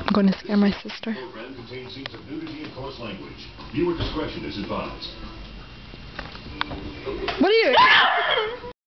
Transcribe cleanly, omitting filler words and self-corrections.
I'm going to scare my sister. Program contains scenes of nudity and coarse language. Viewer discretion is advised. What are you?